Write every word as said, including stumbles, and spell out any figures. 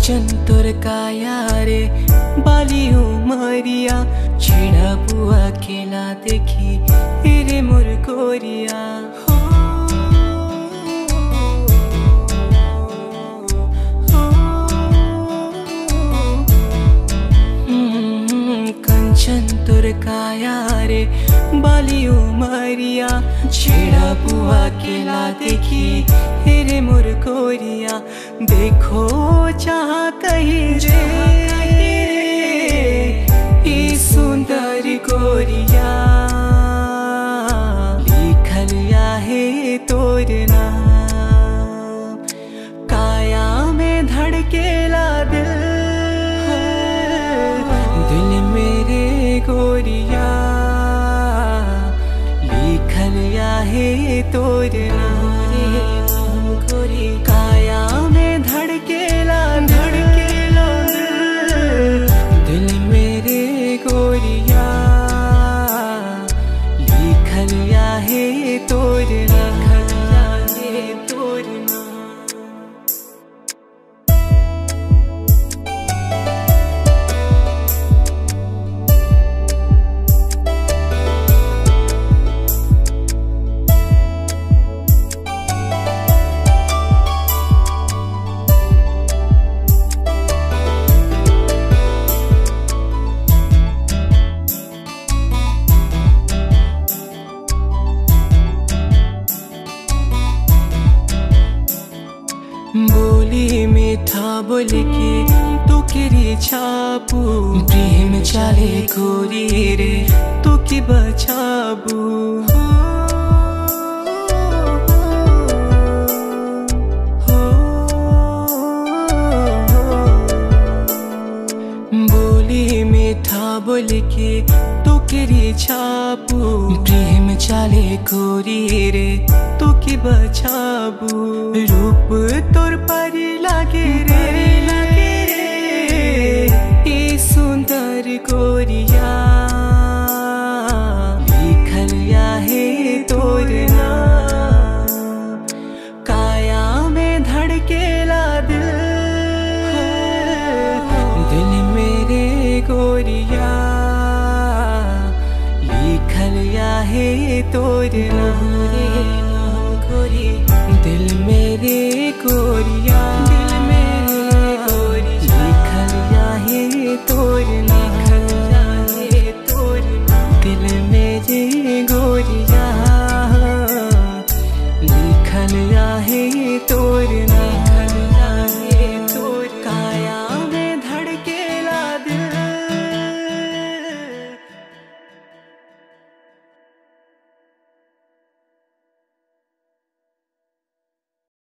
कंचन तोर काया रे बालियो मरिया छेड़ा बुआ खेला देखी रे मोर गोरिया। कंचन तोर काया रे बालियो मरिया छेड़ा बुआ खेला देखी रे मोर गोरिया। देखो जहाँ कहीं रे ई सुंदर गोरिया लिखल या है तोर नाम। काया में धड़केला दिल दिल मेरे गोरिया लिखल या है तोर नाम। गोरी काया में धड़केला धड़केला दिल मेरे गोरिया लिखल या है तोर नाम तोर नाम। बोली मीठा बोल के तो केरी छापू प्रेम चाले गोरी रे तो की बचाबू। बोली मीठा बोल के तो केरी छापू प्रेम चाले गोरी रे तो की बचाबू। रूप तोर पर लागे रे लागे रे ई सुंदर गोरिया लिखल या है तोर नाम। काया में धड़केला दिल दिल मेरे गोरिया लिखल या है तोर नाम। गोरी दिल मेरे गोरिया